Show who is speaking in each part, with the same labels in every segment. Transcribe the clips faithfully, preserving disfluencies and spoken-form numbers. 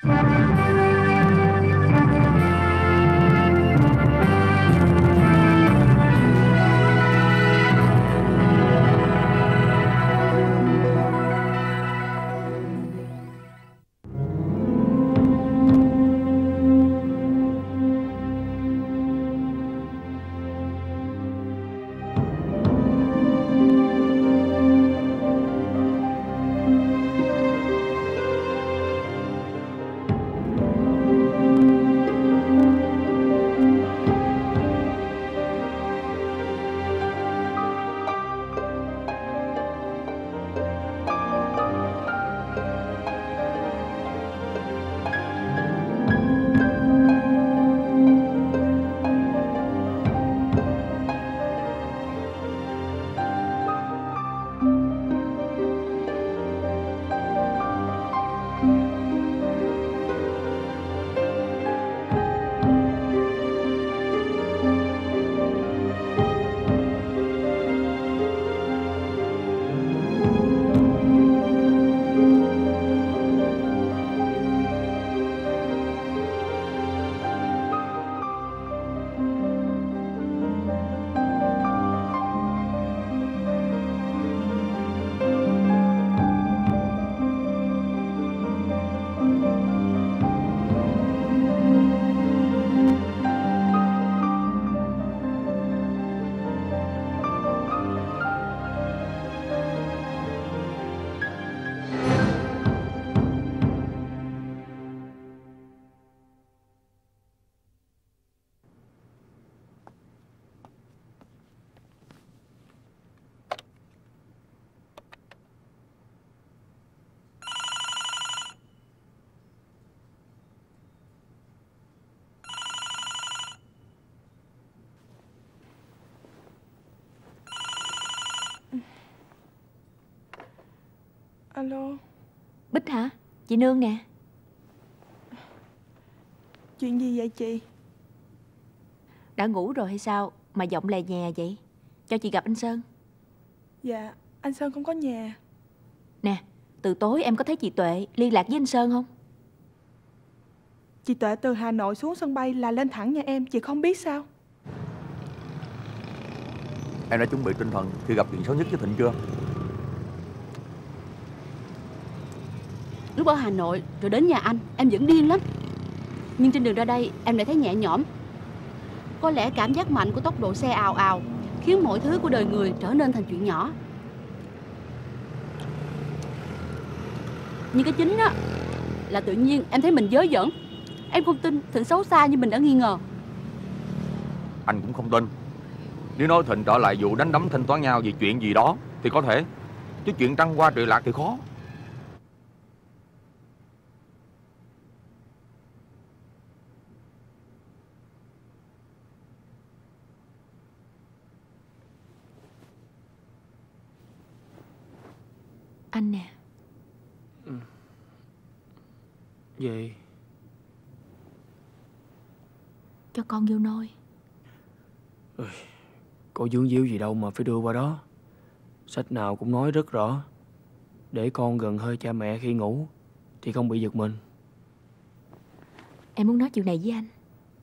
Speaker 1: Alo.
Speaker 2: Bích hả? Chị Nương nè.
Speaker 1: Chuyện gì vậy chị?
Speaker 2: Đã ngủ rồi hay sao mà giọng lè nhè vậy? Cho chị gặp anh Sơn.
Speaker 1: Dạ, anh Sơn không có nhà.
Speaker 2: Nè, từ tối em có thấy chị Tuệ liên lạc với anh Sơn không?
Speaker 1: Chị Tuệ từ Hà Nội xuống sân bay là lên thẳng nhà em, chị không biết sao?
Speaker 3: Em đã chuẩn bị tinh thần khi gặp chuyện xấu nhất với Thịnh chưa?
Speaker 4: Lúc ở Hà Nội rồi đến nhà anh, em vẫn điên lắm. Nhưng trên đường ra đây em lại thấy nhẹ nhõm. Có lẽ cảm giác mạnh của tốc độ xe ào ào khiến mọi thứ của đời người trở nên thành chuyện nhỏ. Nhưng cái chính á là tự nhiên em thấy mình dớ dẫn. Em không tin Thịnh xấu xa như mình đã nghi ngờ.
Speaker 3: Anh cũng không tin. Nếu nói Thịnh trở lại vụ đánh đấm thanh toán nhau vì chuyện gì đó thì có thể, chứ chuyện trăng qua trời lạc thì khó.
Speaker 2: Anh nè.
Speaker 5: Ừ. Gì?
Speaker 2: Cho con vô nôi.
Speaker 5: Ừ. Có vướng víu gì đâu mà phải đưa qua đó. Sách nào cũng nói rất rõ, để con gần hơi cha mẹ khi ngủ thì không bị giật mình.
Speaker 2: Em muốn nói chuyện này với anh.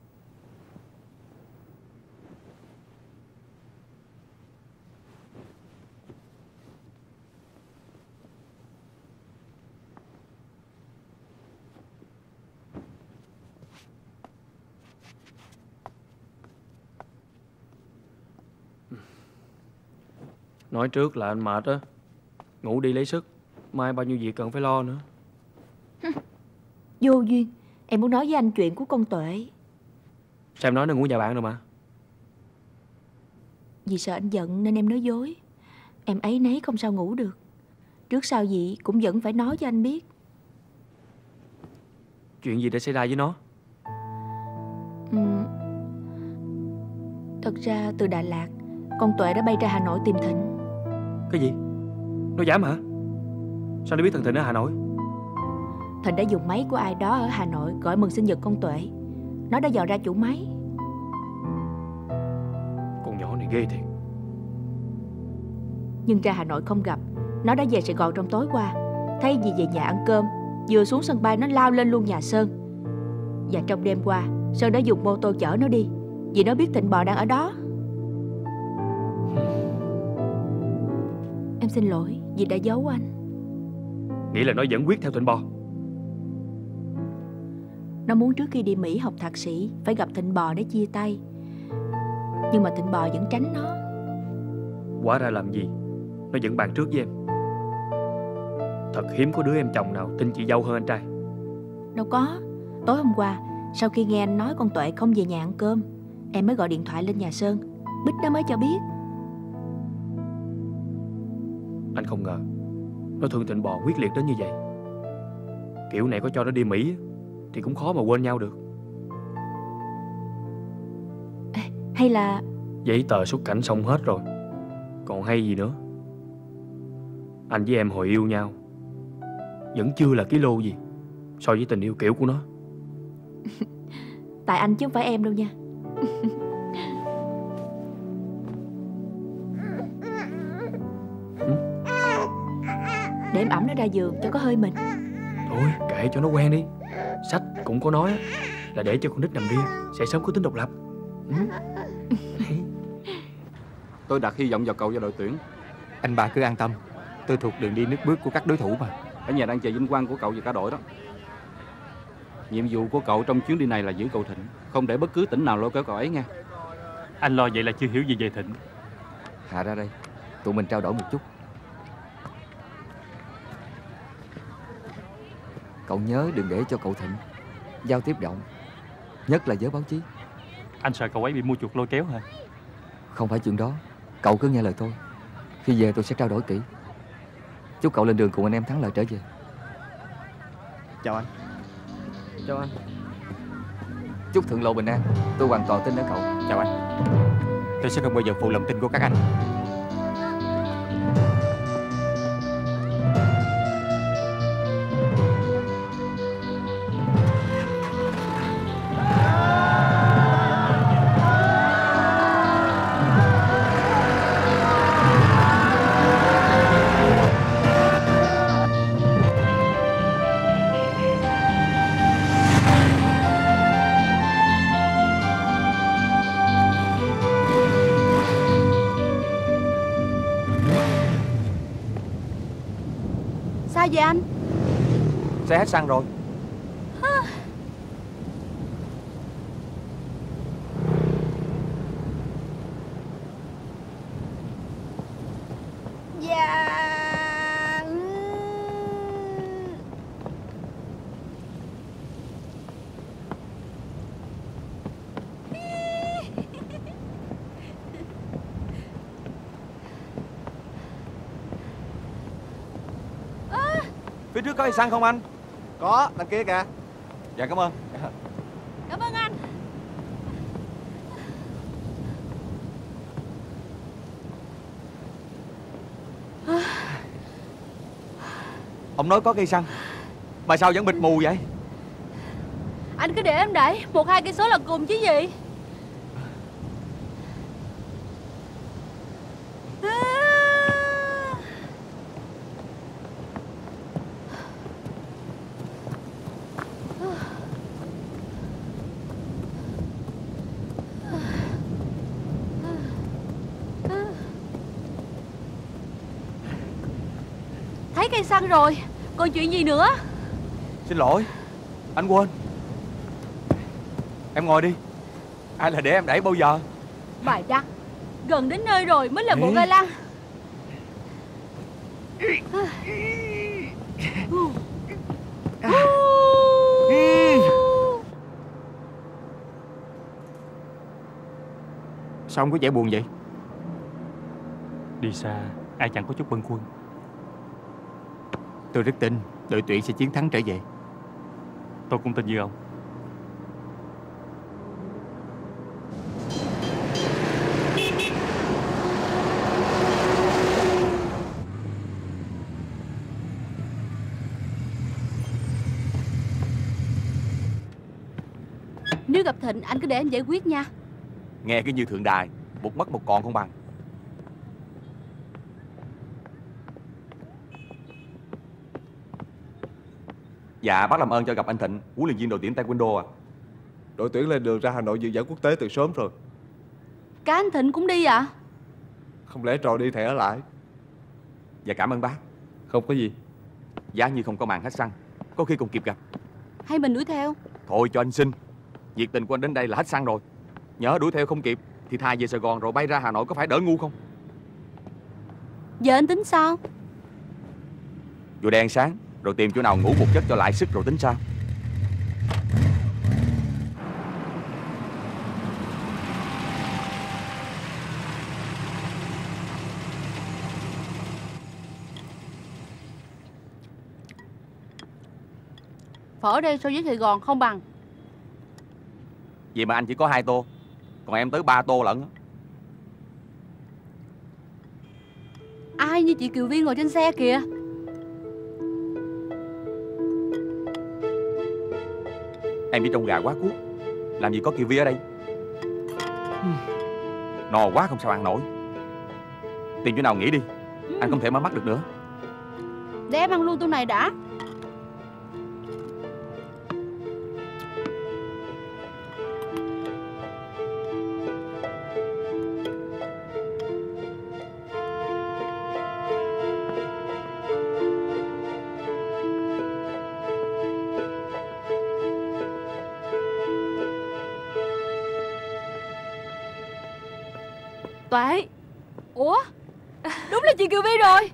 Speaker 5: Nói trước là anh mệt á. Ngủ đi lấy sức, mai bao nhiêu việc cần phải lo nữa.
Speaker 2: Vô duyên. Em muốn nói với anh chuyện của con Tuệ.
Speaker 5: Sao em nói nó ngủ nhà bạn rồi mà?
Speaker 2: Vì sợ anh giận nên em nói dối. Em ấy nấy không sao ngủ được. Trước sau gì cũng vẫn phải nói cho anh biết.
Speaker 5: Chuyện gì đã xảy ra với nó?
Speaker 2: ừ. Thật ra từ Đà Lạt, con Tuệ đã bay ra Hà Nội tìm Thịnh.
Speaker 5: Cái gì? Nó dám hả? Sao nó biết thằng Thịnh ở Hà Nội?
Speaker 2: Thịnh đã dùng máy của ai đó ở Hà Nội gọi mừng sinh nhật con Tuệ. Nó đã dò ra chủ máy.
Speaker 5: Con nhỏ này ghê thiệt.
Speaker 2: Nhưng ra Hà Nội không gặp. Nó đã về Sài Gòn trong tối qua. Thay vì về nhà ăn cơm, Vừa xuống sân bay nó lao lên luôn nhà Sơn. Và trong đêm qua Sơn đã dùng mô tô chở nó đi, vì nó biết Thịnh Bò đang ở đó. Em xin lỗi vì đã giấu anh.
Speaker 5: Nghĩ là nó vẫn quyết theo Thịnh Bò.
Speaker 2: Nó muốn trước khi đi Mỹ học thạc sĩ phải gặp Thịnh Bò để chia tay, nhưng mà Thịnh Bò vẫn tránh nó.
Speaker 5: Hóa ra làm gì nó vẫn bàn trước với em. Thật hiếm có đứa em chồng nào tin chị dâu hơn anh trai.
Speaker 2: Đâu có. Tối hôm qua, sau khi nghe anh nói con Tuệ không về nhà ăn cơm, em mới gọi điện thoại lên nhà Sơn. Bích nó mới cho biết.
Speaker 5: Anh không ngờ nó thương Thịnh Bò quyết liệt đến như vậy. Kiểu này có cho nó đi Mỹ thì cũng khó mà quên nhau được.
Speaker 2: Ê, hay là
Speaker 5: Giấy tờ xuất cảnh xong hết rồi, còn hay gì nữa. Anh với em hồi yêu nhau vẫn chưa là ký lô gì so với tình yêu kiểu của nó.
Speaker 2: tại anh chứ không phải em đâu nha. Để em ẵm nó ra giường cho có hơi mình.
Speaker 5: Thôi kệ cho nó quen đi. Sách cũng có nói là để cho con nít nằm riêng sẽ sớm có tính độc lập. Ừ.
Speaker 6: Tôi đặt hy vọng vào cậu và đội tuyển.
Speaker 3: Anh ba cứ an tâm, tôi thuộc đường đi nước bước của các đối thủ mà.
Speaker 6: Ở nhà đang chờ vinh quang của cậu và cả đội đó. Nhiệm vụ của cậu trong chuyến đi này là giữ cậu Thịnh, không để bất cứ tỉnh nào lôi kéo cậu ấy nha.
Speaker 7: Anh lo vậy là chưa hiểu gì về Thịnh.
Speaker 8: Hạ ra đây, tụi mình trao đổi một chút. Cậu nhớ đừng để cho cậu Thịnh giao tiếp rộng, nhất là với báo chí.
Speaker 7: Anh sợ cậu ấy bị mua chuộc lôi kéo hả?
Speaker 8: Không phải chuyện đó, cậu cứ nghe lời tôi. Khi về tôi sẽ trao đổi kỹ. Chúc cậu lên đường cùng anh em thắng lợi trở về.
Speaker 3: Chào anh.
Speaker 5: Chào anh.
Speaker 8: Chúc thuận lộ bình an. Tôi hoàn toàn tin ở cậu.
Speaker 3: Chào anh. Tôi sẽ không bao giờ phụ lòng tin của các anh.
Speaker 4: Sao vậy anh?
Speaker 3: Xe hết xăng rồi.
Speaker 4: Dạ.
Speaker 3: Phía trước có cây xăng không anh?
Speaker 9: Có, đằng kia kìa.
Speaker 3: Dạ cảm ơn.
Speaker 4: Cảm ơn anh.
Speaker 3: Ông nói có cây xăng, mà sao vẫn bịt mù vậy?
Speaker 4: Anh cứ để em đẩy, một hai cây số là cùng chứ gì. Thấy cây xăng rồi, còn chuyện gì nữa?
Speaker 3: Xin lỗi, anh quên. Em ngồi đi. Ai là để em đẩy bao giờ?
Speaker 4: Bài đăng, gần đến nơi rồi mới là bộ ga lăng.
Speaker 3: Sao ông có vẻ buồn vậy?
Speaker 7: Đi xa, ai chẳng có chút bâng khuâng.
Speaker 3: Tôi rất tin đội tuyển sẽ chiến thắng trở về.
Speaker 7: Tôi cũng tin như ông.
Speaker 4: Nếu gặp Thịnh anh cứ để anh giải quyết nha.
Speaker 3: Nghe cứ như thượng đài, một mất một còn không bằng. Dạ, bác làm ơn cho gặp anh Thịnh, huấn luyện viên đội tuyển taekwondo à.
Speaker 9: Đội tuyển lên đường ra Hà Nội dự giải quốc tế từ sớm rồi.
Speaker 4: Cả anh Thịnh cũng đi à?
Speaker 9: Không lẽ trò đi thẻ ở lại?
Speaker 3: Dạ cảm ơn bác.
Speaker 9: Không có gì.
Speaker 3: Giá như không có màn hết xăng, có khi còn kịp gặp.
Speaker 4: Hay mình đuổi theo?
Speaker 3: Thôi cho anh xin. Nhiệt tình của anh đến đây là hết xăng rồi. Nhớ đuổi theo không kịp thì thà về Sài Gòn rồi bay ra Hà Nội, có phải đỡ ngu không?
Speaker 4: Giờ anh tính sao?
Speaker 3: Vừa đèn sáng, rồi tìm chỗ nào ngủ một giấc cho lại sức rồi tính sao.
Speaker 4: Phở ở đây so với Sài Gòn không bằng.
Speaker 3: Vậy mà anh chỉ có hai tô, còn em tới ba tô lận.
Speaker 4: Ai như chị Kiều Vi ngồi trên xe kìa.
Speaker 3: Em chỉ trông gà quá cuốc, làm gì có Kiều Vi ở đây. No quá không sao ăn nổi. Tìm chỗ nào nghỉ đi, ừ. Anh không thể mở mắt được nữa.
Speaker 4: Để em ăn luôn tô này đã.
Speaker 2: Tuệ.
Speaker 4: Ủa?
Speaker 2: Đúng là chị Kiều Vi rồi.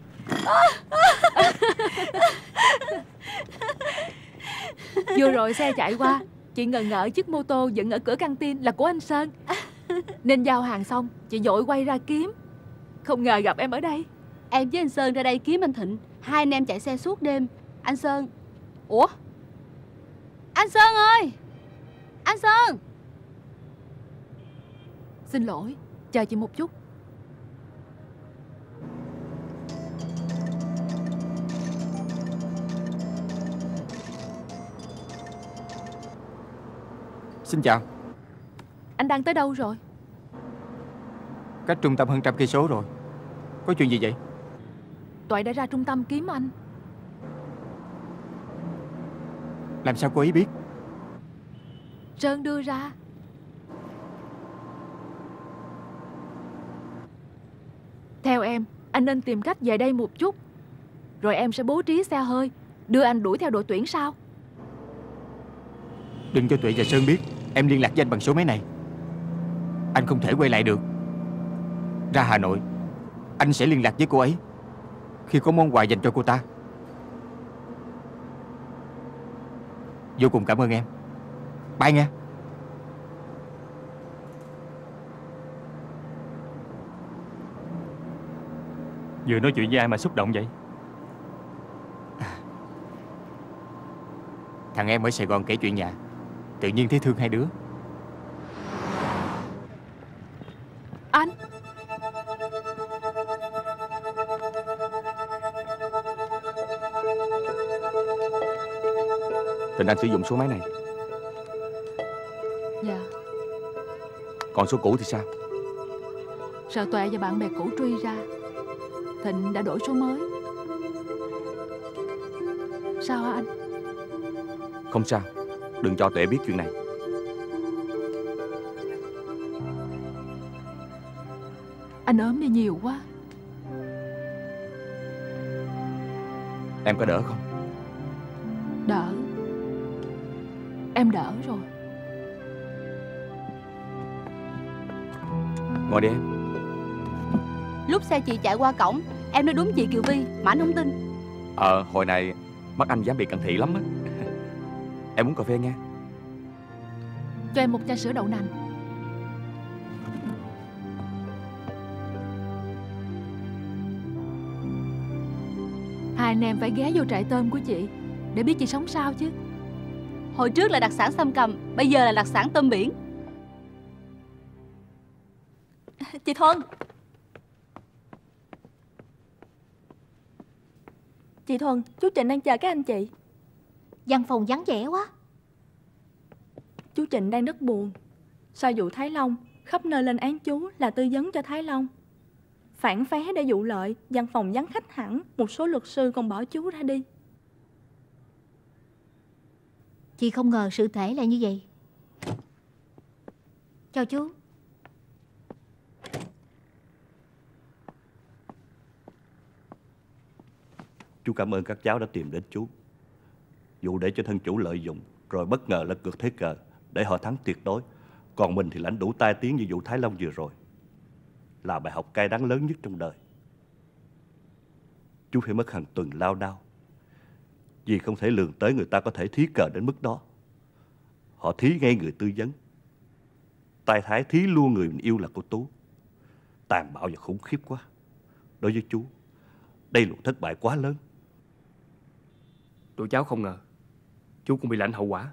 Speaker 2: Vừa rồi xe chạy qua, chị ngờ ngợ chiếc mô tô dựng ở cửa căng tin là của anh Sơn, nên giao hàng xong chị vội quay ra kiếm. Không ngờ gặp em ở đây.
Speaker 4: Em với anh Sơn ra đây kiếm anh Thịnh. Hai anh em chạy xe suốt đêm. Anh Sơn. Ủa? Anh Sơn ơi! Anh Sơn!
Speaker 2: Xin lỗi, chờ chị một chút.
Speaker 10: Xin chào.
Speaker 2: Anh đang tới đâu rồi?
Speaker 10: Cách trung tâm hơn trăm cây số rồi. Có chuyện gì vậy?
Speaker 2: Tuệ đã ra trung tâm kiếm anh.
Speaker 10: Làm sao cô ấy biết?
Speaker 2: Sơn đưa ra. Theo em, anh nên tìm cách về đây một chút, rồi em sẽ bố trí xe hơi đưa anh đuổi theo đội tuyển sau.
Speaker 10: Đừng cho Tuệ và Sơn biết em liên lạc với anh bằng số máy này. Anh không thể quay lại được. Ra Hà Nội, anh sẽ liên lạc với cô ấy khi có món quà dành cho cô ta. Vô cùng cảm ơn em. Bye nghe.
Speaker 7: Vừa nói chuyện với ai mà xúc động vậy?
Speaker 10: Thằng em ở Sài Gòn kể chuyện nhà, tự nhiên thấy thương hai đứa.
Speaker 2: Anh.
Speaker 3: Tình anh sử dụng số máy này.
Speaker 2: Dạ.
Speaker 3: Còn số cũ thì sao?
Speaker 2: Sợ Tuệ và bạn bè cũ truy ra, Thịnh đã đổi số mới. Sao hả anh?
Speaker 3: Không sao, đừng cho Tuệ biết chuyện này.
Speaker 2: Anh ốm đi nhiều quá.
Speaker 3: Em có đỡ không?
Speaker 2: Đỡ. Em đỡ rồi.
Speaker 3: Ngồi đi em.
Speaker 4: Lúc xe chị chạy qua cổng, em nói đúng chị Kiều Vi mà anh không tin.
Speaker 3: Ờ, hồi này mắt anh dám bị cận thị lắm á. Em muốn cà phê nghe?
Speaker 2: Cho em một chai sữa đậu nành. Hai anh em phải ghé vô trại tôm của chị để biết chị sống sao chứ.
Speaker 4: Hồi trước là đặc sản Sam Cầm, bây giờ là đặc sản tôm biển.
Speaker 2: Chị Thuần. Chị Thuần, chú Trịnh đang chờ các anh chị.
Speaker 11: Văn phòng vắng vẻ quá.
Speaker 2: Chú Trịnh đang rất buồn. Sau vụ Thái Long, khắp nơi lên án chú là tư vấn cho Thái Long. Phản phé để vụ lợi, văn phòng vắng khách hẳn. Một số luật sư còn bỏ chú ra đi.
Speaker 11: Chị không ngờ sự thể là như vậy. Chào chú.
Speaker 12: Chú cảm ơn các cháu đã tìm đến chú. Dù để cho thân chủ lợi dụng rồi bất ngờ lật ngược thế cờ để họ thắng tuyệt đối, còn mình thì lãnh đủ tai tiếng như vụ Thái Long vừa rồi, là bài học cay đắng lớn nhất trong đời. Chú phải mất hàng tuần lao đao vì không thể lường tới người ta có thể thí cờ đến mức đó. Họ thí ngay người tư vấn, tay Thái thí luôn người mình yêu là cô Tú. Tàn bạo và khủng khiếp quá. Đối với chú, đây là một thất bại quá lớn.
Speaker 5: Tụi cháu không ngờ chú cũng bị lãnh hậu quả.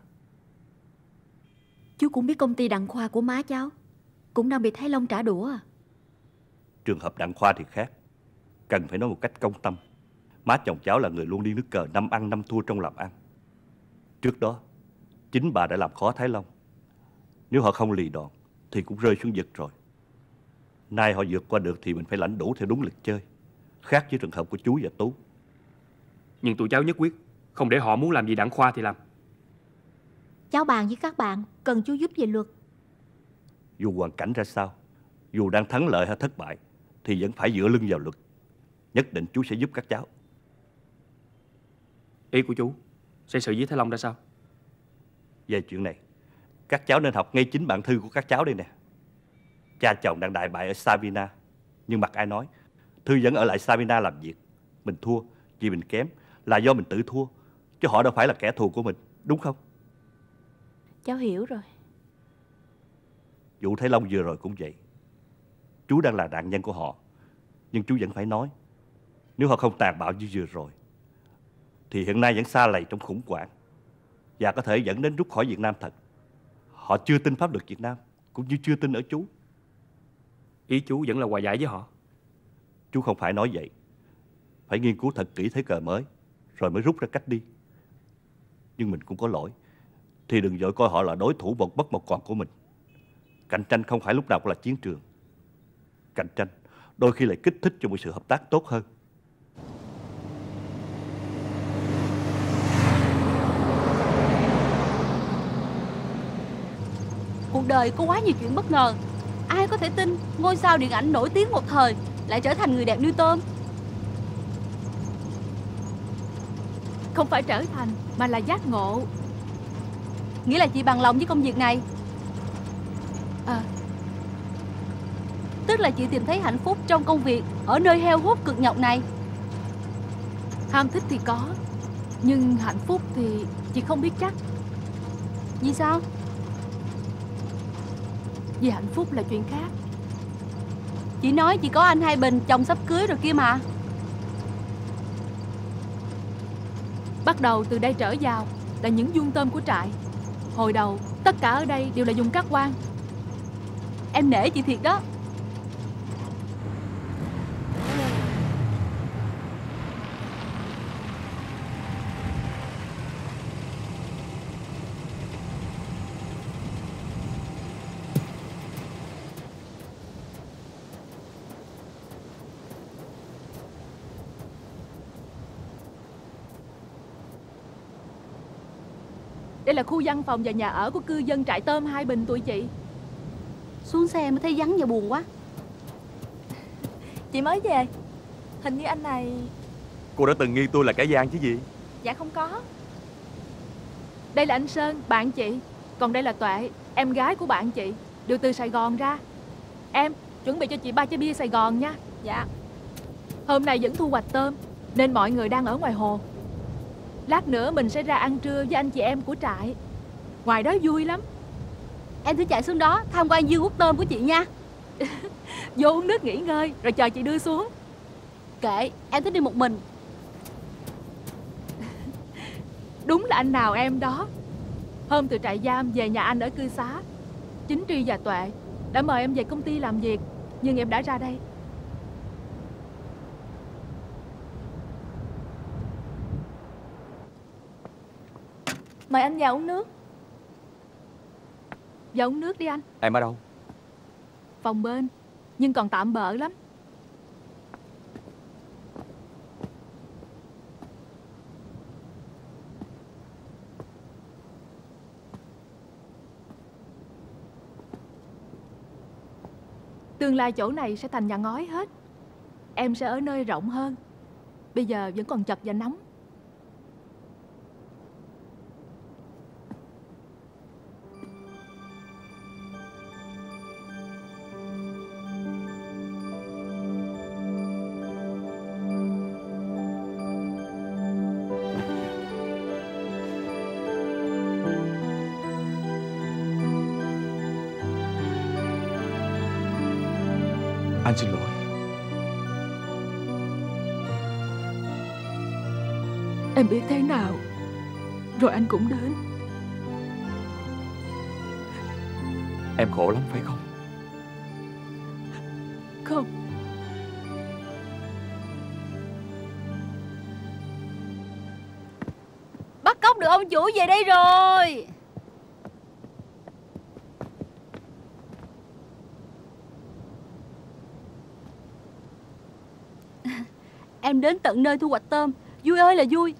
Speaker 11: Chú cũng biết công ty Đặng Khoa của má cháu cũng đang bị Thái Long trả đũa à?
Speaker 12: Trường hợp Đặng Khoa thì khác, cần phải nói một cách công tâm. Má chồng cháu là người luôn đi nước cờ năm ăn năm thua trong làm ăn. Trước đó chính bà đã làm khó Thái Long. Nếu họ không lì đòn thì cũng rơi xuống vực rồi. Nay họ vượt qua được thì mình phải lãnh đủ theo đúng lịch chơi, khác với trường hợp của chú và Tú.
Speaker 5: Nhưng tụi cháu nhất quyết không để họ muốn làm gì Đặng Khoa thì làm.
Speaker 11: Cháu bàn với các bạn cần chú giúp về luật.
Speaker 12: Dù hoàn cảnh ra sao, dù đang thắng lợi hay thất bại, thì vẫn phải dựa lưng vào luật. Nhất định chú sẽ giúp các cháu.
Speaker 5: Ý của chú sẽ xử với Thái Long ra sao?
Speaker 12: Về chuyện này, các cháu nên học ngay chính bản thư của các cháu đây nè. Cha chồng đang đại bại ở Savina, nhưng mặc ai nói, Thư vẫn ở lại Savina làm việc. Mình thua vì mình kém là do mình tự thua, chứ họ đâu phải là kẻ thù của mình, đúng không?
Speaker 11: Cháu hiểu rồi.
Speaker 12: Vụ Thái Long vừa rồi cũng vậy. Chú đang là nạn nhân của họ, nhưng chú vẫn phải nói, nếu họ không tàn bạo như vừa rồi thì hiện nay vẫn xa lầy trong khủng hoảng và có thể dẫn đến rút khỏi Việt Nam thật. Họ chưa tin pháp luật Việt Nam, cũng như chưa tin ở chú.
Speaker 5: Ý chú vẫn là hòa giải với họ?
Speaker 12: Chú không phải nói vậy. Phải nghiên cứu thật kỹ thế cờ mới, rồi mới rút ra cách đi. Nhưng mình cũng có lỗi, thì đừng vội coi họ là đối thủ một mất một còn của mình. Cạnh tranh không phải lúc nào cũng là chiến trường. Cạnh tranh đôi khi lại kích thích cho một sự hợp tác tốt hơn.
Speaker 4: Cuộc đời có quá nhiều chuyện bất ngờ. Ai có thể tin ngôi sao điện ảnh nổi tiếng một thời lại trở thành người đẹp như tôm?
Speaker 2: Không phải trở thành, mà là giác ngộ.
Speaker 4: Nghĩa là chị bằng lòng với công việc này?
Speaker 2: À,
Speaker 4: tức là chị tìm thấy hạnh phúc trong công việc ở nơi heo hút cực nhọc này.
Speaker 2: Ham thích thì có, nhưng hạnh phúc thì chị không biết chắc.
Speaker 4: Vì sao?
Speaker 2: Vì hạnh phúc là chuyện khác.
Speaker 4: Chị nói chị có anh Hai Bình, chồng sắp cưới rồi kia mà.
Speaker 2: Bắt đầu từ đây trở vào là những vuông tôm của trại. Hồi đầu tất cả ở đây đều là vùng cát quang.
Speaker 4: Em nể chị thiệt đó.
Speaker 2: Đây là khu văn phòng và nhà ở của cư dân trại tôm Hai Bình tụi chị.
Speaker 4: Xuống xe mới thấy vắng và buồn quá.
Speaker 13: Chị mới về. Hình như anh này...
Speaker 3: Cô đã từng nghi tôi là kẻ gian chứ gì?
Speaker 13: Dạ không có.
Speaker 2: Đây là anh Sơn, bạn chị. Còn đây là Tuệ, em gái của bạn chị. Đều từ Sài Gòn ra. Em, chuẩn bị cho chị ba chai bia Sài Gòn nha.
Speaker 13: Dạ.
Speaker 2: Hôm nay vẫn thu hoạch tôm, nên mọi người đang ở ngoài hồ. Lát nữa mình sẽ ra ăn trưa với anh chị em của trại. Ngoài đó vui lắm.
Speaker 4: Em thử chạy xuống đó tham quan view hút tôm của chị nha.
Speaker 2: Vô uống nước nghỉ ngơi rồi chờ chị đưa xuống.
Speaker 4: Kệ, em thích đi một mình.
Speaker 2: Đúng là anh nào em đó. Hôm từ trại giam về nhà anh ở cư xá, Chính Tri và Tuệ đã mời em về công ty làm việc, nhưng em đã ra đây.
Speaker 13: Mời anh vào uống nước.
Speaker 2: Vào uống nước đi anh.
Speaker 3: Em ở đâu?
Speaker 2: Phòng bên, nhưng còn tạm bợ lắm. Tương lai chỗ này sẽ thành nhà ngói hết. Em sẽ ở nơi rộng hơn. Bây giờ vẫn còn chật và nóng.
Speaker 3: Anh xin lỗi.
Speaker 2: Em biết thế nào rồi anh cũng đến.
Speaker 3: Em khổ lắm phải không?
Speaker 2: Không.
Speaker 4: Bắt cóc được ông chủ về đây rồi. Em đến tận nơi thu hoạch tôm. Vui ơi là vui.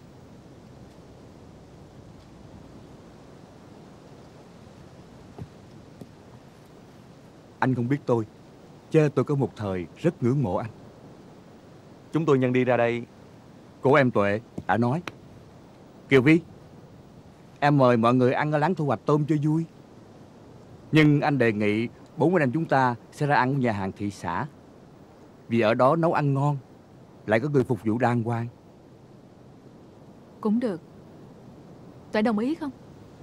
Speaker 10: Anh không biết tôi, chứ tôi có một thời rất ngưỡng mộ anh.
Speaker 3: Chúng tôi nhân đi ra đây.
Speaker 10: Cô em Tuệ đã nói: Kiều Vi, em mời mọi người ăn ở láng thu hoạch tôm cho vui. Nhưng anh đề nghị bốn anh em chúng ta sẽ ra ăn ở nhà hàng thị xã, vì ở đó nấu ăn ngon, lại có người phục vụ đàng hoàng.
Speaker 2: Cũng được. Tuệ đồng ý không?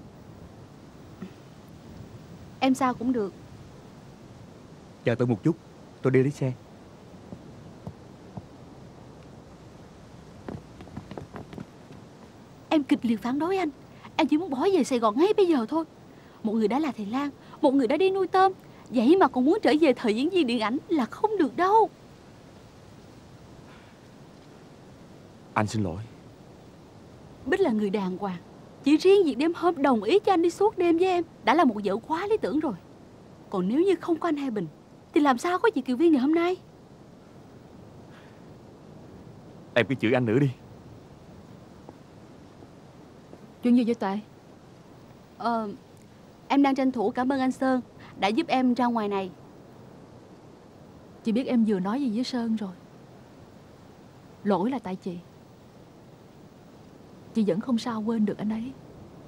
Speaker 4: Em sao cũng được.
Speaker 10: Chờ tôi một chút, tôi đi lấy xe.
Speaker 4: Em kịch liệt phản đối anh. Em chỉ muốn bỏ về Sài Gòn ngay bây giờ thôi. Một người đã là thầy lang, một người đã đi nuôi tôm, vậy mà còn muốn trở về thời diễn viên điện ảnh là không được đâu.
Speaker 3: Anh xin lỗi.
Speaker 4: Bích là người đàng hoàng. Chỉ riêng việc đêm hôm đồng ý cho anh đi suốt đêm với em đã là một vợ quá lý tưởng rồi. Còn nếu như không có anh Hai Bình thì làm sao có chị Kiều Vi ngày hôm nay?
Speaker 3: Em cứ chửi anh nữa đi.
Speaker 2: Chuyện gì vậy Tuệ?
Speaker 4: Ờ, em đang tranh thủ cảm ơn anh Sơn đã giúp em ra ngoài này.
Speaker 2: Chị biết em vừa nói gì với Sơn rồi. Lỗi là tại chị. Chị vẫn không sao quên được anh ấy.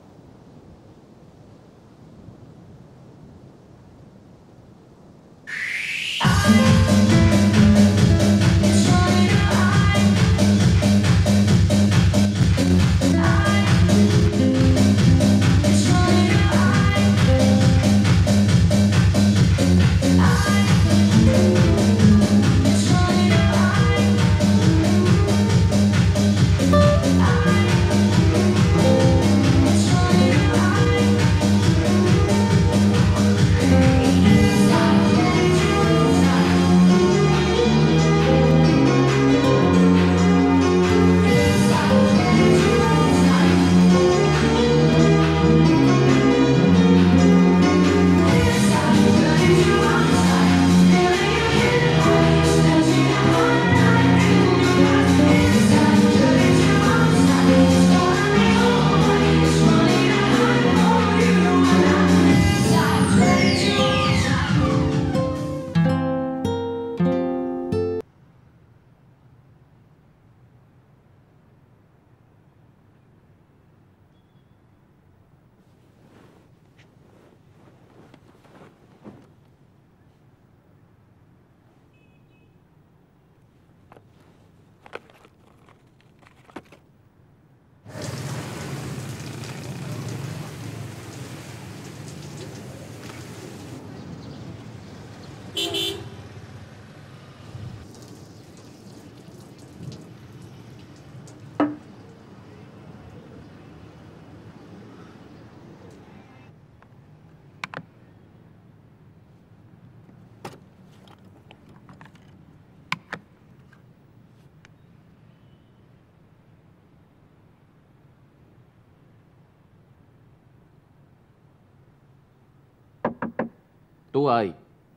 Speaker 14: Tú ơi,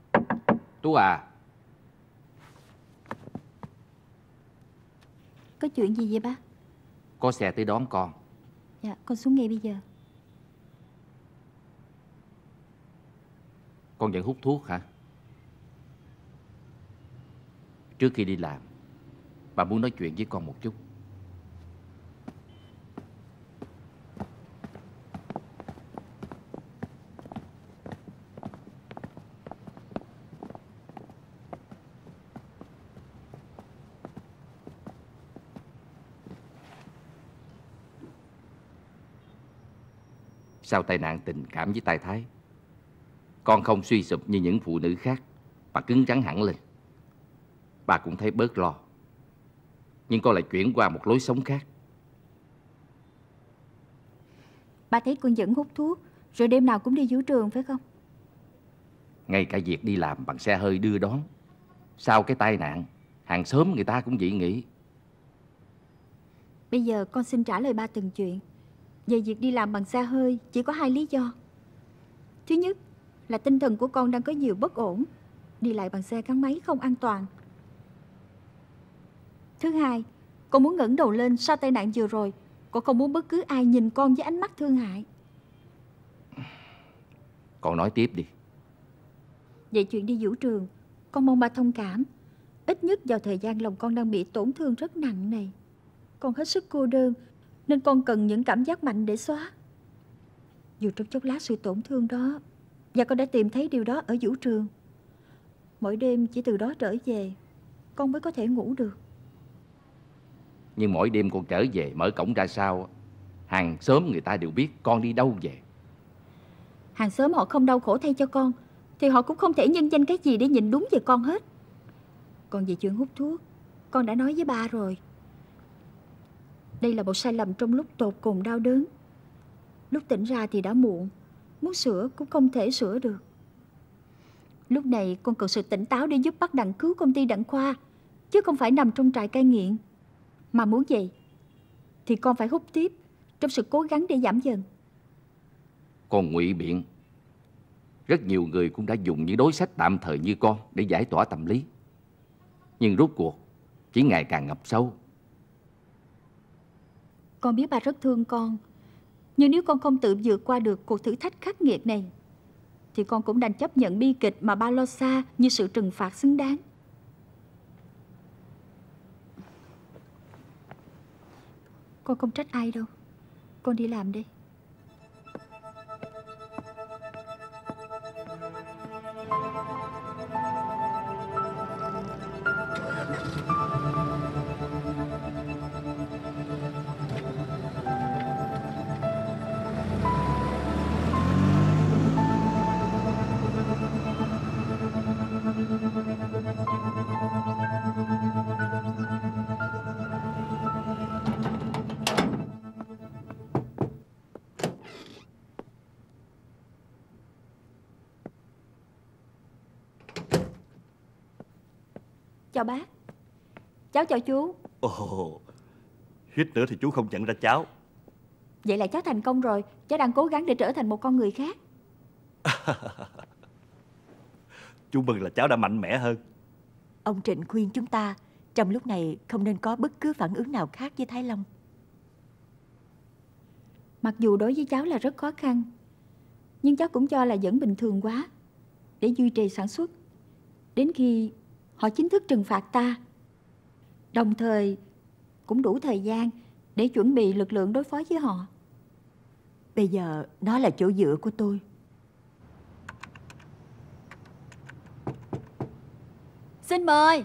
Speaker 14: Tú à.
Speaker 11: Có chuyện gì vậy ba?
Speaker 14: Có xe tới đón con.
Speaker 11: Dạ, con xuống ngay bây giờ.
Speaker 14: Con vẫn hút thuốc hả? Trước khi đi làm, bà muốn nói chuyện với con một chút. Sau tai nạn tình cảm với Tài Thái, con không suy sụp như những phụ nữ khác mà cứng rắn hẳn lên. Bà cũng thấy bớt lo. Nhưng con lại chuyển qua một lối sống khác.
Speaker 11: Ba thấy con vẫn hút thuốc, rồi đêm nào cũng đi vũ trường phải không?
Speaker 14: Ngay cả việc đi làm bằng xe hơi đưa đón, sau cái tai nạn, hàng xóm người ta cũng dị nghị.
Speaker 11: Bây giờ con xin trả lời ba từng chuyện. Về việc đi làm bằng xe hơi chỉ có hai lý do. Thứ nhất là tinh thần của con đang có nhiều bất ổn, đi lại bằng xe gắn máy không an toàn. Thứ hai, con muốn ngẩng đầu lên sau tai nạn vừa rồi. Con không muốn bất cứ ai nhìn con với ánh mắt thương hại.
Speaker 14: Con nói tiếp đi.
Speaker 11: Về chuyện đi vũ trường, con mong ba thông cảm. Ít nhất vào thời gian lòng con đang bị tổn thương rất nặng này. Con hết sức cô đơn, nên con cần những cảm giác mạnh để xóa. Dù trong chốc lát sự tổn thương đó, và con đã tìm thấy điều đó ở vũ trường. Mỗi đêm chỉ từ đó trở về, con mới có thể ngủ được.
Speaker 14: Nhưng mỗi đêm con trở về mở cổng ra sau, hàng xóm người ta đều biết con đi đâu về.
Speaker 11: Hàng xóm họ không đau khổ thay cho con, thì họ cũng không thể nhân danh cái gì để nhìn đúng về con hết. Còn về chuyện hút thuốc, con đã nói với ba rồi. Đây là một sai lầm trong lúc tột cùng đau đớn. Lúc tỉnh ra thì đã muộn, muốn sửa cũng không thể sửa được. Lúc này con cần sự tỉnh táo để giúp bác Đặng cứu công ty Đặng Khoa, chứ không phải nằm trong trại cai nghiện. Mà muốn vậy thì con phải hút tiếp, trong sự cố gắng để giảm dần.
Speaker 14: Con ngụy biện. Rất nhiều người cũng đã dùng những đối sách tạm thời như con để giải tỏa tâm lý. Nhưng rốt cuộc chỉ ngày càng ngập sâu.
Speaker 11: Con biết ba rất thương con, nhưng nếu con không tự vượt qua được cuộc thử thách khắc nghiệt này, thì con cũng đành chấp nhận bi kịch mà ba lo xa như sự trừng phạt xứng đáng. Con không trách ai đâu. Con đi làm đi. Chào bác. Cháu chào chú.
Speaker 12: Ồ, suýt nữa thì chú không nhận ra cháu.
Speaker 11: Vậy là cháu thành công rồi. Cháu đang cố gắng để trở thành một con người khác.
Speaker 12: Chú mừng là cháu đã mạnh mẽ hơn.
Speaker 15: Ông Trịnh khuyên chúng ta trong lúc này không nên có bất cứ phản ứng nào khác với Thái Long.
Speaker 11: Mặc dù đối với cháu là rất khó khăn, nhưng cháu cũng cho là vẫn bình thường quá, để duy trì sản xuất đến khi họ chính thức trừng phạt ta. Đồng thời cũng đủ thời gian để chuẩn bị lực lượng đối phó với họ.
Speaker 15: Bây giờ nó là chỗ dựa của tôi.
Speaker 11: Xin mời.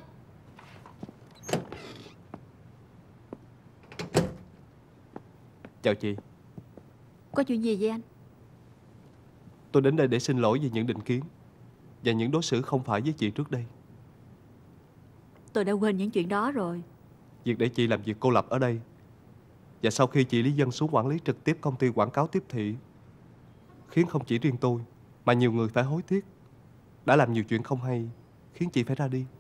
Speaker 9: Chào chị.
Speaker 11: Có chuyện gì vậy anh?
Speaker 9: Tôi đến đây để xin lỗi về những định kiến và những đối xử không phải với chị trước đây.
Speaker 11: Tôi đã quên những chuyện đó rồi.
Speaker 9: Việc để chị làm việc cô lập ở đây, và sau khi chị Lý Dân xuống quản lý trực tiếp công ty quảng cáo tiếp thị, khiến không chỉ riêng tôi mà nhiều người phải hối tiếc. Đã làm nhiều chuyện không hay, khiến chị phải ra đi.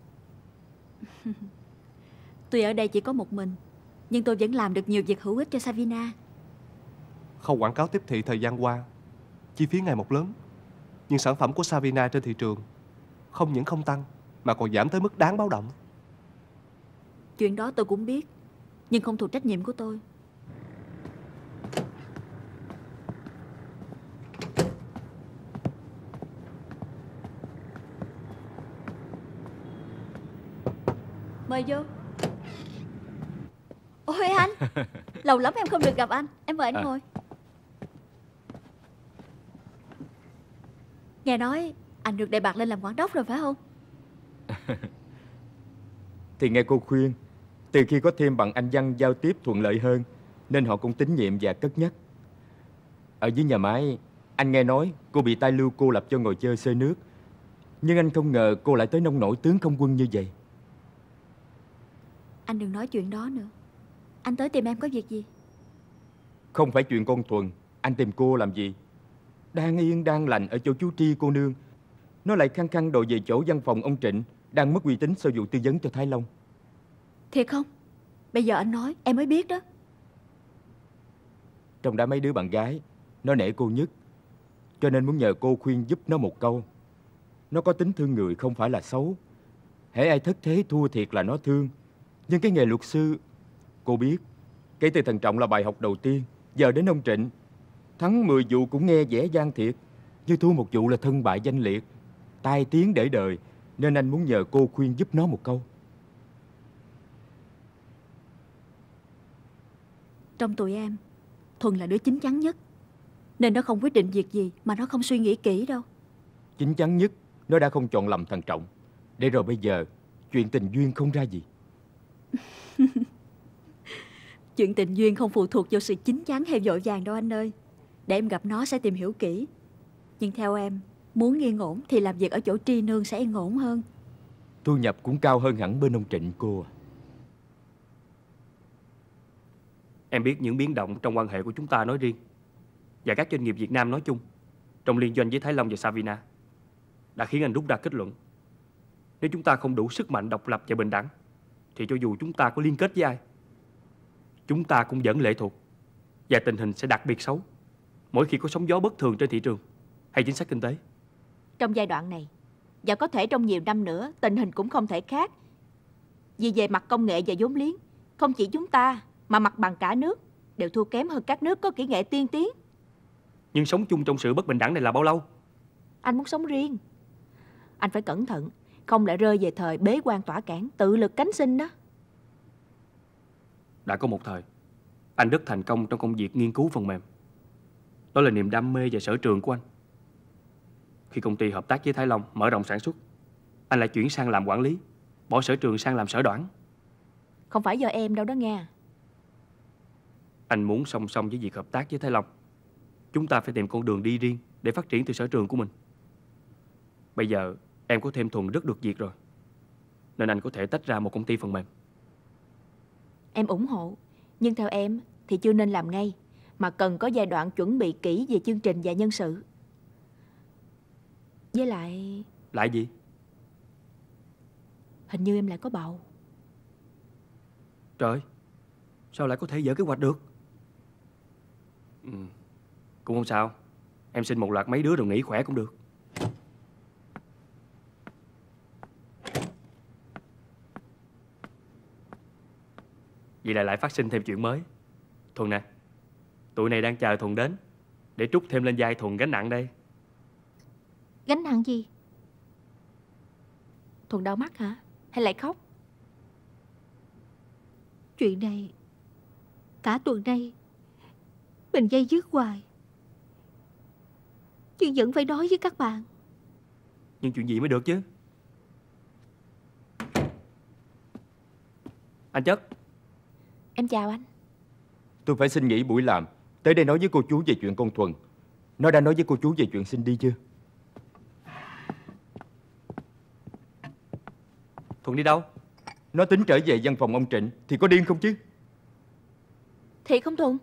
Speaker 11: Tuy ở đây chỉ có một mình, nhưng tôi vẫn làm được nhiều việc hữu ích cho Savina.
Speaker 9: Khâu quảng cáo tiếp thị thời gian qua, chi phí ngày một lớn, nhưng sản phẩm của Savina trên thị trường không những không tăng mà còn giảm tới mức đáng báo động.
Speaker 11: Chuyện đó tôi cũng biết, nhưng không thuộc trách nhiệm của tôi. Mời vô. Ôi anh, lâu lắm em không được gặp anh. Em mời anh
Speaker 5: À.
Speaker 11: ngồi. Nghe nói anh được đề bạt lên làm quản đốc rồi phải không?
Speaker 16: Thì nghe cô khuyên, từ khi có thêm bằng Anh văn giao tiếp thuận lợi hơn, nên họ cũng tín nhiệm và cất nhắc. Ở dưới nhà máy, anh nghe nói cô bị tai lưu cô lập cho ngồi chơi xơi nước. Nhưng anh không ngờ cô lại tới nông nổi tướng không quân như vậy.
Speaker 11: Anh đừng nói chuyện đó nữa. Anh tới tìm em có việc gì?
Speaker 16: Không phải chuyện con Thuần, anh tìm cô làm gì? Đang yên đang lành ở chỗ chú Tri cô nương, nó lại khăng khăng đòi về chỗ văn phòng ông Trịnh, đang mất uy tín sau vụ tư vấn cho Thái Long.
Speaker 11: Thiệt không? Bây giờ anh nói em mới biết đó.
Speaker 16: Trong đã mấy đứa bạn gái, nó nể cô nhất, cho nên muốn nhờ cô khuyên giúp nó một câu. Nó có tính thương người không phải là xấu. Hễ ai thất thế thua thiệt là nó thương. Nhưng cái nghề luật sư, cô biết, kể từ thằng Trọng là bài học đầu tiên, giờ đến ông Trịnh, thắng mười vụ cũng nghe vẻ gian thiệt, như thua một vụ là thân bại danh liệt, tai tiếng để đời. Nên anh muốn nhờ cô khuyên giúp nó một câu.
Speaker 11: Trong tụi em, Thuần là đứa chín chắn nhất, nên nó không quyết định việc gì mà nó không suy nghĩ kỹ đâu.
Speaker 16: Chính chắn nhất, nó đã không chọn lầm thằng Trọng. Để rồi bây giờ, chuyện tình duyên không ra gì.
Speaker 11: Chuyện tình duyên không phụ thuộc vào sự chín chắn hay vội vàng đâu anh ơi. Để em gặp nó sẽ tìm hiểu kỹ. Nhưng theo em, muốn yên ổn thì làm việc ở chỗ Tri nương sẽ yên ổn hơn.
Speaker 16: Thu nhập cũng cao hơn hẳn bên ông Trịnh cô à.
Speaker 5: Em biết những biến động trong quan hệ của chúng ta nói riêng và các doanh nghiệp Việt Nam nói chung trong liên doanh với Thái Long và Savina đã khiến anh rút ra kết luận, nếu chúng ta không đủ sức mạnh độc lập và bình đẳng thì cho dù chúng ta có liên kết với ai, chúng ta cũng vẫn lệ thuộc, và tình hình sẽ đặc biệt xấu mỗi khi có sóng gió bất thường trên thị trường hay chính sách kinh tế.
Speaker 17: Trong giai đoạn này, và có thể trong nhiều năm nữa, tình hình cũng không thể khác. Vì về mặt công nghệ và vốn liếng, không chỉ chúng ta mà mặt bằng cả nước đều thua kém hơn các nước có kỹ nghệ tiên tiến.
Speaker 5: Nhưng sống chung trong sự bất bình đẳng này là bao lâu?
Speaker 17: Anh muốn sống riêng, anh phải cẩn thận, không lại rơi về thời bế quan tỏa cản, tự lực cánh sinh đó.
Speaker 5: Đã có một thời, anh rất thành công trong công việc nghiên cứu phần mềm. Đó là niềm đam mê và sở trường của anh. Khi công ty hợp tác với Thái Long mở rộng sản xuất, anh lại chuyển sang làm quản lý, bỏ sở trường sang làm sở đoản.
Speaker 17: Không phải do em đâu đó nghe.
Speaker 5: Anh muốn song song với việc hợp tác với Thái Long, chúng ta phải tìm con đường đi riêng để phát triển từ sở trường của mình. Bây giờ em có thêm Thuần rất được việc rồi, nên anh có thể tách ra một công ty phần mềm.
Speaker 17: Em ủng hộ, nhưng theo em thì chưa nên làm ngay, mà cần có giai đoạn chuẩn bị kỹ về chương trình và nhân sự. Với lại...
Speaker 5: Lại gì?
Speaker 17: Hình như em lại có bầu.
Speaker 5: Trời, sao lại có thể dở kế hoạch được? Ừ, cũng không sao. Em sinh một loạt mấy đứa rồi nghỉ khỏe cũng được. Vậy là lại phát sinh thêm chuyện mới. Thuần nè, tụi này đang chờ Thuần đến để trút thêm lên vai Thuần gánh nặng đây.
Speaker 17: Gánh nặng gì? Thuần đau mắt hả? Hay lại khóc?
Speaker 11: Chuyện này cả tuần nay mình dây dứt hoài, nhưng vẫn phải nói với các bạn.
Speaker 5: Nhưng chuyện gì mới được chứ? Anh Chất.
Speaker 17: Em chào anh.
Speaker 16: Tôi phải xin nghỉ buổi làm, tới đây nói với cô chú về chuyện con Thuần. Nó đã nói với cô chú về chuyện xin đi chưa?
Speaker 5: Thuần đi đâu?
Speaker 16: Nó tính trở về văn phòng ông Trịnh thì có điên không chứ?
Speaker 17: Thiệt không Thuần?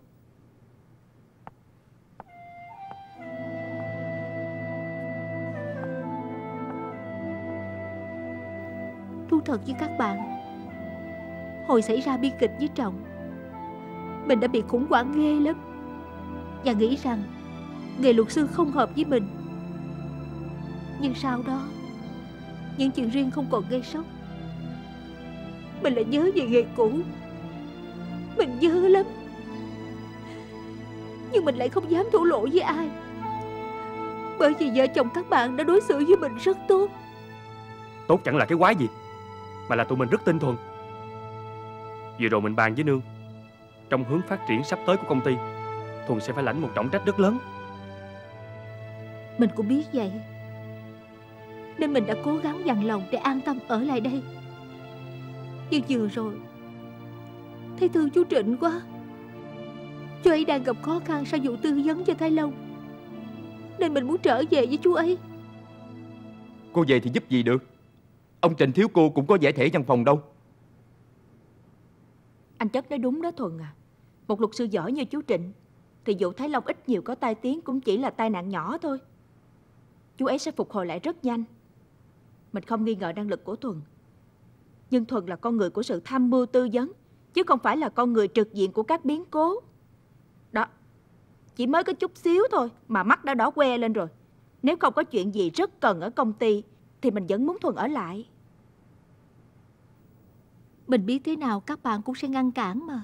Speaker 11: Thú thật với các bạn, hồi xảy ra bi kịch với Trọng, mình đã bị khủng hoảng ghê lắm, và nghĩ rằng nghề luật sư không hợp với mình. Nhưng sau đó, những chuyện riêng không còn gây sốc, mình lại nhớ về nghề cũ. Mình dơ lắm, nhưng mình lại không dám thổ lộ với ai, bởi vì vợ chồng các bạn đã đối xử với mình rất tốt.
Speaker 5: Tốt chẳng là cái quái gì, mà là tụi mình rất tin Thuần. Vừa rồi mình bàn với Nương, trong hướng phát triển sắp tới của công ty, Thuần sẽ phải lãnh một trọng trách rất lớn.
Speaker 11: Mình cũng biết vậy, nên mình đã cố gắng dằn lòng để an tâm ở lại đây. Nhưng vừa rồi thấy thương chú Trịnh quá. Chú ấy đang gặp khó khăn sau vụ tư vấn cho Thái Long, nên mình muốn trở về với chú ấy.
Speaker 16: Cô về thì giúp gì được? Ông Trịnh thiếu cô cũng có giải thể văn phòng đâu.
Speaker 17: Anh Chất nói đúng đó Thuần à. Một luật sư giỏi như chú Trịnh thì vụ Thái Long ít nhiều có tai tiếng cũng chỉ là tai nạn nhỏ thôi. Chú ấy sẽ phục hồi lại rất nhanh. Mình không nghi ngờ năng lực của Thuần, nhưng Thuần là con người của sự tham mưu tư vấn, chứ không phải là con người trực diện của các biến cố. Đó, chỉ mới có chút xíu thôi mà mắt đã đỏ que lên rồi. Nếu không có chuyện gì rất cần ở công ty thì mình vẫn muốn Thuần ở lại.
Speaker 11: Mình biết thế nào các bạn cũng sẽ ngăn cản mà.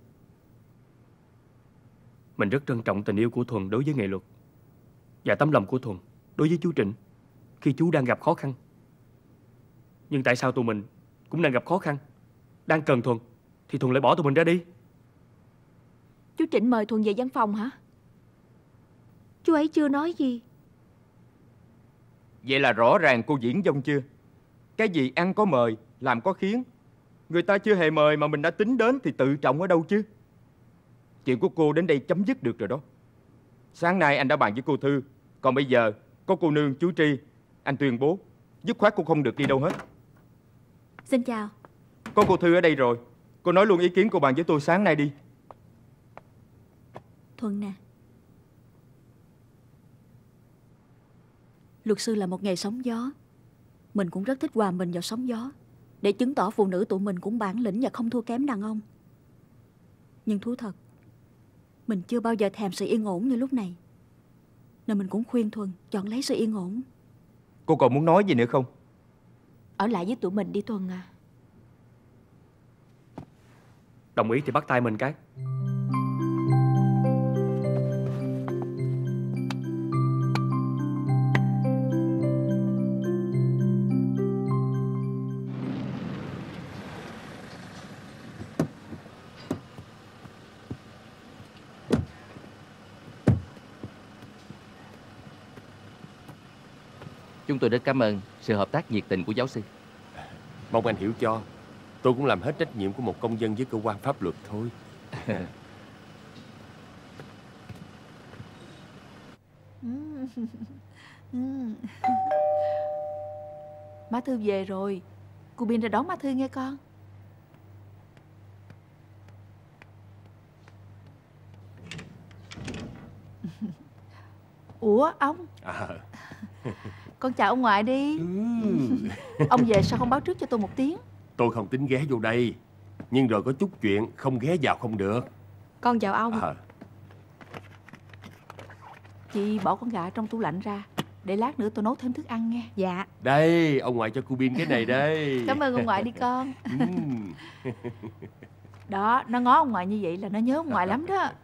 Speaker 5: Mình rất trân trọng tình yêu của Thuần đối với nghệ luật, và tấm lòng của Thuần đối với chú Trịnh khi chú đang gặp khó khăn. Nhưng tại sao tụi mình cũng đang gặp khó khăn, đang cần Thuần, thì Thuần lại bỏ tụi mình ra đi?
Speaker 17: Chú Trịnh mời Thuần về văn phòng hả?
Speaker 11: Chú ấy chưa nói gì.
Speaker 16: Vậy là rõ ràng cô diễn dông chưa? Cái gì ăn có mời, làm có khiến. Người ta chưa hề mời mà mình đã tính đến thì tự trọng ở đâu chứ. Chuyện của cô đến đây chấm dứt được rồi đó. Sáng nay anh đã bàn với cô Thư, còn bây giờ có cô Nương, chú Tri, anh tuyên bố dứt khoát cô không được đi đâu hết.
Speaker 11: Xin chào.
Speaker 16: Có cô Thư ở đây rồi, cô nói luôn ý kiến cô bàn với tôi sáng nay đi.
Speaker 11: Thuần nè, luật sư là một nghề sóng gió. Mình cũng rất thích hòa mình vào sóng gió, để chứng tỏ phụ nữ tụi mình cũng bản lĩnh và không thua kém đàn ông. Nhưng thú thật, mình chưa bao giờ thèm sự yên ổn như lúc này, nên mình cũng khuyên Thuần chọn lấy sự yên ổn.
Speaker 16: Cô còn muốn nói gì nữa không?
Speaker 17: Ở lại với tụi mình đi Thuần à.
Speaker 5: Đồng ý thì bắt tay mình cái.
Speaker 14: Chúng tôi rất cảm ơn sự hợp tác nhiệt tình của giáo sư.
Speaker 18: Mong anh hiểu cho, tôi cũng làm hết trách nhiệm của một công dân với cơ quan pháp luật thôi.
Speaker 2: Má Thư về rồi. Cô Bin ra đón má Thư nghe con. Ủa ông
Speaker 18: À.
Speaker 2: Con chào ông ngoại đi.
Speaker 18: Ừ.
Speaker 2: Ông về sao không báo trước cho tôi một tiếng?
Speaker 18: Tôi không tính ghé vô đây, nhưng rồi có chút chuyện không ghé vào không được.
Speaker 2: Con chào ông.
Speaker 18: À.
Speaker 2: Chị bỏ con gà trong tủ lạnh ra, để lát nữa tôi nấu thêm thức ăn nghe. Dạ.
Speaker 18: Đây, ông ngoại cho cô Bin cái này đây.
Speaker 2: Cảm ơn ông ngoại đi con. Đó, nó ngó ông ngoại như vậy là nó nhớ ông ngoại lắm đó.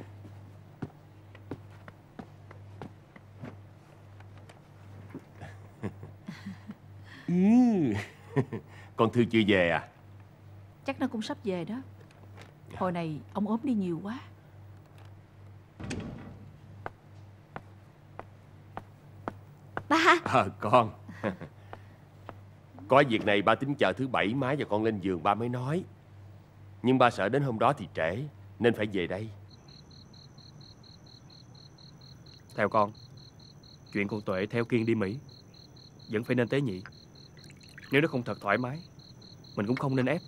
Speaker 18: Ừ. Con Thư chưa về à?
Speaker 2: Chắc nó cũng sắp về đó. Hồi này ông ốm đi nhiều quá.
Speaker 11: Ba.
Speaker 18: À, con. Có việc này ba tính chờ thứ bảy má và con lên giường ba mới nói. Nhưng ba sợ đến hôm đó thì trễ, nên phải về đây.
Speaker 5: Theo con, chuyện con Tuệ theo Kiên đi Mỹ vẫn phải nên tế nhị. Nếu nó không thật thoải mái, mình cũng không nên ép.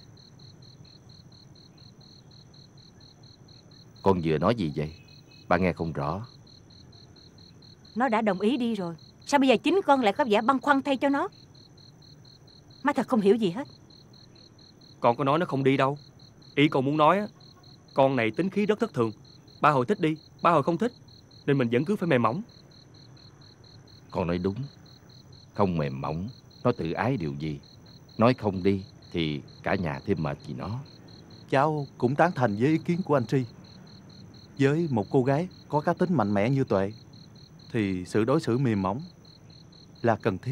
Speaker 14: Con vừa nói gì vậy? Ba nghe không rõ.
Speaker 15: Nó đã đồng ý đi rồi, sao bây giờ chính con lại có vẻ băn khoăn thay cho nó? Má thật không hiểu gì hết.
Speaker 5: Con có nói nó không đi đâu. Ý con muốn nói á, con này tính khí rất thất thường. Ba hồi thích đi, ba hồi không thích, nên mình vẫn cứ phải mềm mỏng.
Speaker 14: Con nói đúng. Không mềm mỏng, nó tự ái điều gì. Nói không đi thì cả nhà thêm mệt vì nó.
Speaker 9: Cháu cũng tán thành với ý kiến của anh Tri. Với một cô gái có cá tính mạnh mẽ như Tuệ thì sự đối xử mềm mỏng là cần thiết.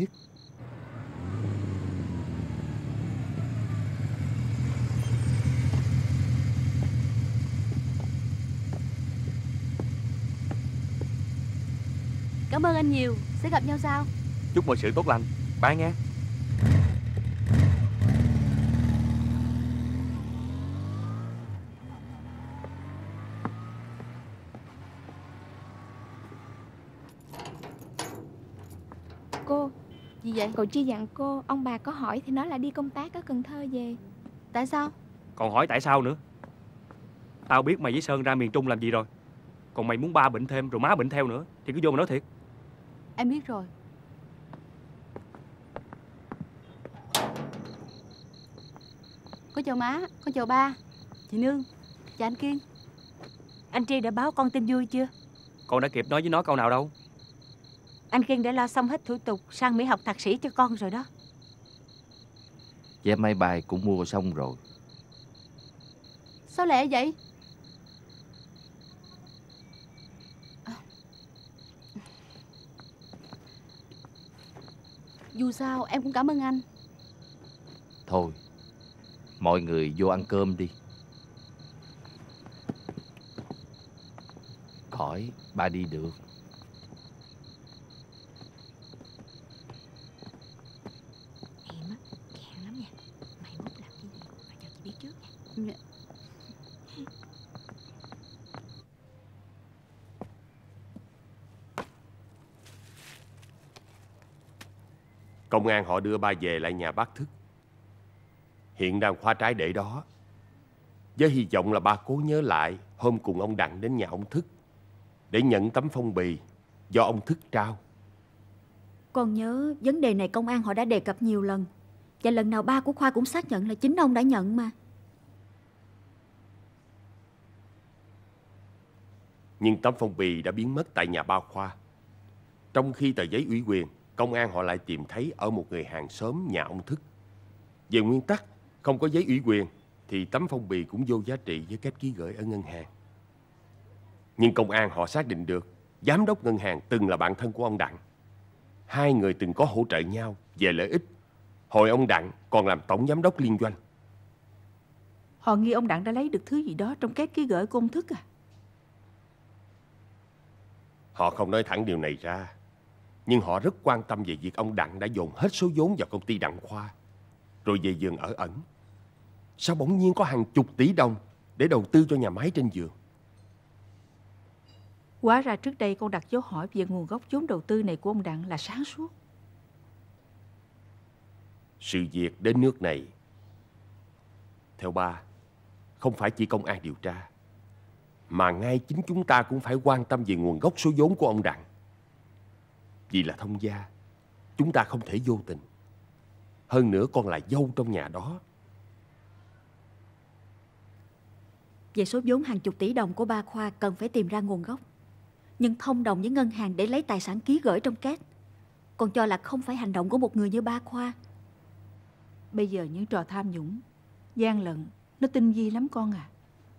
Speaker 4: Cảm ơn anh nhiều. Sẽ gặp nhau sau.
Speaker 5: Chúc mọi sự tốt lành. Bye nghe.
Speaker 19: Cô.
Speaker 4: Gì vậy?
Speaker 19: Cậu Chi dặn cô, ông bà có hỏi thì nói là đi công tác ở Cần Thơ về.
Speaker 4: Tại sao?
Speaker 5: Còn hỏi tại sao nữa? Tao biết mày với Sơn ra miền Trung làm gì rồi. Còn mày muốn ba bệnh thêm rồi má bệnh theo nữa thì cứ vô mà nói thiệt.
Speaker 4: Em biết rồi. Con chào má, con chào ba. Chị Nương, chào anh Kiên.
Speaker 15: Anh Tri đã báo con tin vui chưa?
Speaker 5: Con đã kịp nói với nó câu nào đâu.
Speaker 15: Anh Kiên đã lo xong hết thủ tục sang Mỹ học thạc sĩ cho con rồi đó.
Speaker 14: Vé máy bay cũng mua xong rồi.
Speaker 4: Sao lẹ vậy? Dù sao em cũng cảm ơn anh.
Speaker 14: Thôi, mọi người vô ăn cơm đi. Khỏi, ba đi được.
Speaker 17: Em á, kẹo lắm nha. Mày mốt làm cái gì phải cho chị biết trước nha.
Speaker 18: Công an họ đưa ba về lại nhà bác Thức. Hiện đang khóa trái để đó, với hy vọng là ba cố nhớ lại hôm cùng ông Đặng đến nhà ông Thức để nhận tấm phong bì do ông Thức trao.
Speaker 11: Con nhớ vấn đề này công an họ đã đề cập nhiều lần, và lần nào ba của Khoa cũng xác nhận là chính ông đã nhận mà.
Speaker 18: Nhưng tấm phong bì đã biến mất tại nhà ba Khoa. Trong khi tờ giấy ủy quyền, công an họ lại tìm thấy ở một người hàng xóm nhà ông Thức. Về nguyên tắc, không có giấy ủy quyền thì tấm phong bì cũng vô giá trị với cách ký gửi ở ngân hàng. Nhưng công an họ xác định được giám đốc ngân hàng từng là bạn thân của ông Đặng. Hai người từng có hỗ trợ nhau về lợi ích. Hồi ông Đặng còn làm tổng giám đốc liên doanh.
Speaker 1: Họ nghi ông Đặng đã lấy được thứ gì đó trong các ký gửi của ông Thức à?
Speaker 18: Họ không nói thẳng điều này ra, nhưng họ rất quan tâm về việc ông Đặng đã dồn hết số vốn vào công ty Đặng Khoa, rồi về vườn ở ẩn. Sao bỗng nhiên có hàng chục tỷ đồng để đầu tư cho nhà máy trên vườn?
Speaker 1: Hóa ra trước đây con đặt dấu hỏi về nguồn gốc vốn đầu tư này của ông Đặng là sáng suốt.
Speaker 18: Sự việc đến nước này, theo ba, không phải chỉ công an điều tra, mà ngay chính chúng ta cũng phải quan tâm về nguồn gốc số vốn của ông Đặng. Vì là thông gia, chúng ta không thể vô tình. Hơn nữa con là dâu trong nhà đó.
Speaker 11: Về số vốn hàng chục tỷ đồng của ba Khoa cần phải tìm ra nguồn gốc. Nhưng thông đồng với ngân hàng để lấy tài sản ký gửi trong két, con cho là không phải hành động của một người như ba Khoa.
Speaker 1: Bây giờ những trò tham nhũng, gian lận, nó tinh vi lắm con à.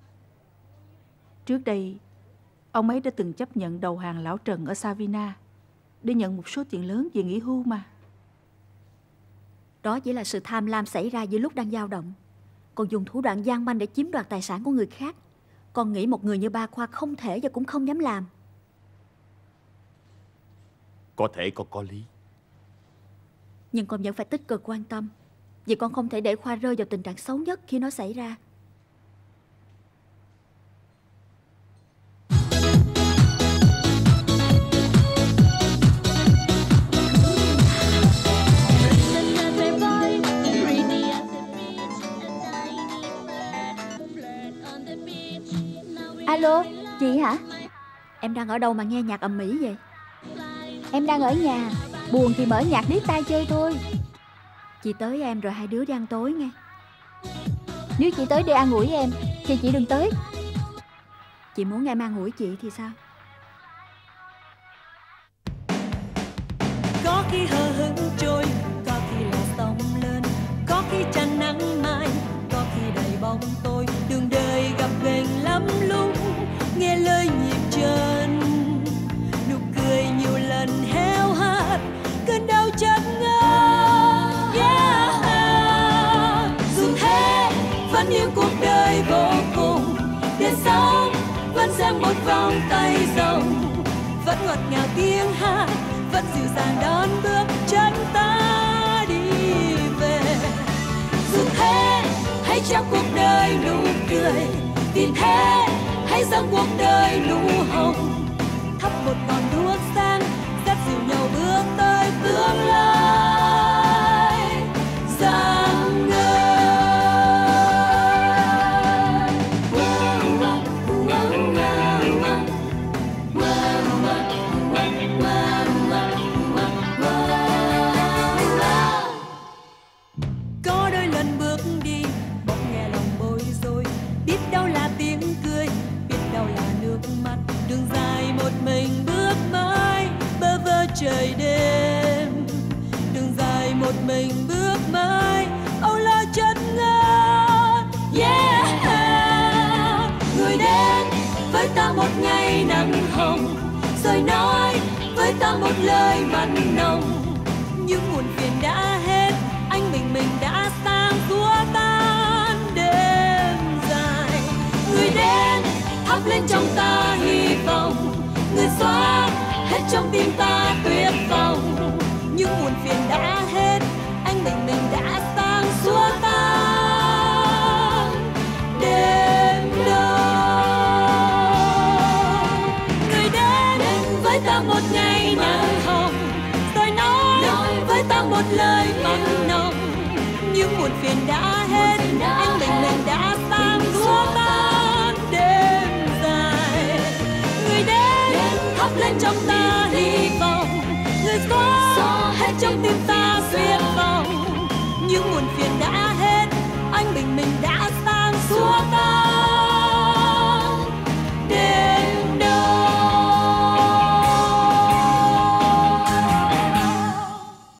Speaker 1: Trước đây, ông ấy đã từng chấp nhận đầu hàng lão Trần ở Savina để nhận một số tiền lớn về nghỉ hưu mà.
Speaker 11: Đó chỉ là sự tham lam xảy ra giữa lúc đang dao động. Còn dùng thủ đoạn gian manh để chiếm đoạt tài sản của người khác, con nghĩ một người như ba Khoa không thể và cũng không dám làm.
Speaker 18: Có thể con có lý.
Speaker 11: Nhưng con vẫn phải tích cực quan tâm, vì con không thể để Khoa rơi vào tình trạng xấu nhất khi nó xảy ra.
Speaker 19: Alo, chị hả?
Speaker 11: Em đang ở đâu mà nghe nhạc ầm ĩ vậy?
Speaker 19: Em đang ở nhà, buồn thì mở nhạc điếc tai chơi thôi.
Speaker 11: Chị tới em rồi hai đứa đi ăn tối nghe.
Speaker 19: Nếu chị tới để an ủi em thì chị đừng tới.
Speaker 11: Chị muốn em an ủi chị thì sao?
Speaker 20: Có khi hờ hững trôi, có khi là sóng lên, có khi tràn nắng mai, có khi đầy bóng tôi. Đường đời gặp ghềnh lắm lúc, nghe lời nhịp chân, nụ cười nhiều lần héo hắt, cơn đau chợt ngỡ. Yeah. Dù thế vẫn yêu cuộc đời vô cùng, để sống vẫn giang một vòng tay rộng, vẫn ngọt ngào tiếng hát dàng đón bước chân ta đi về. Dù thế hãy trao cuộc đời nụ cười, vì thế hãy dâng cuộc đời nụ hồng. Thắp một ngọn đuốc sáng dắt dìu nhau bước tới tương lai rạng ngời. Có đôi lần bước đi bỗng nghe lòng bối rối, biết đâu là tiếng cười, biết đâu là nước mắt. Đường dài một mình bước mãi bơ vơ trời đêm, đường dài một mình bước mãi âu lo chân ngơ. Yeah, người đến với ta một ngày nắng hồng, rồi nói với ta một lời mặn nồng. Những muộn phiền đã hết, anh mình mình đã sang xua tan đêm dài. Người đến thắp lên trong ta hy vọng, người xóa hết trong tim ta tuyệt vọng. Những muộn phiền đã hết, anh mình mình đã sang xua tan đêm đông. Người đến với ta một ngày nắng hồng, rồi nói, nói với ta một lời mặn nồng. Những muộn phiền đã hết, anh mình mình đã sang xua tan đêm dài. Người đến thắp lên trong ta hy vọng, người xóa hết trong tim ta tuyệt vọng. Những muộn phiền đã